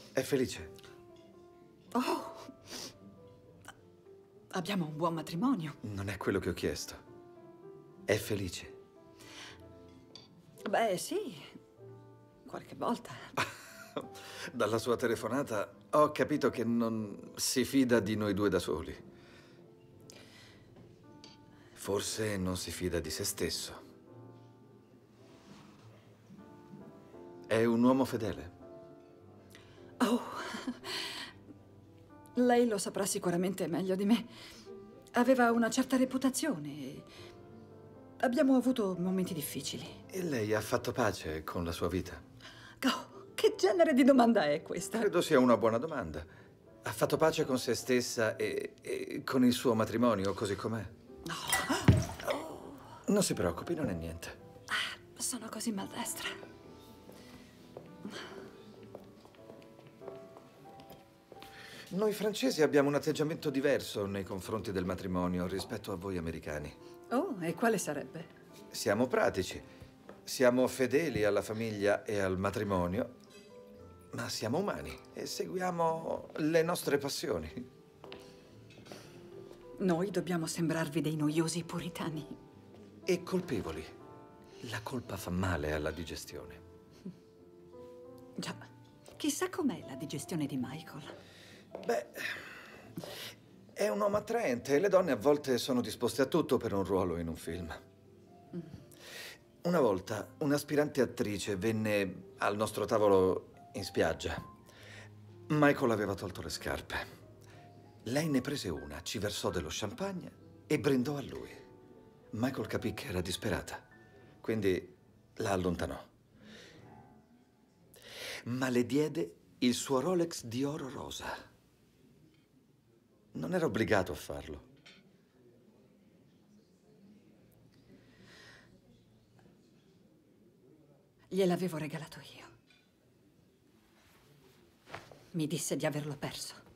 È felice? Oh, abbiamo un buon matrimonio. Non è quello che ho chiesto. È felice? Beh, sì, qualche volta. Dalla sua telefonata ho capito che non si fida di noi due da soli. Forse non si fida di se stesso. È un uomo fedele? Oh, lei lo saprà sicuramente meglio di me. Aveva una certa reputazione. Abbiamo avuto momenti difficili. E lei ha fatto pace con la sua vita? Oh, che genere di domanda è questa? Credo sia una buona domanda. Ha fatto pace con se stessa e con il suo matrimonio, così com'è? Non si preoccupi, non è niente. Sono così maldestra. Noi francesi abbiamo un atteggiamento diverso nei confronti del matrimonio rispetto a voi americani. Oh, e quale sarebbe? Siamo pratici, siamo fedeli alla famiglia e al matrimonio, ma siamo umani e seguiamo le nostre passioni. Noi dobbiamo sembrarvi dei noiosi puritani. E colpevoli. La colpa fa male alla digestione. Già, chissà com'è la digestione di Michael. Beh, è un uomo attraente e le donne a volte sono disposte a tutto per un ruolo in un film. Una volta un'aspirante attrice venne al nostro tavolo in spiaggia. Michael aveva tolto le scarpe. Lei ne prese una, ci versò dello champagne e brindò a lui. Michael capì che era disperata, quindi la allontanò. Ma le diede il suo Rolex di oro rosa. Non era obbligato a farlo. Gliel'avevo regalato io. Mi disse di averlo perso.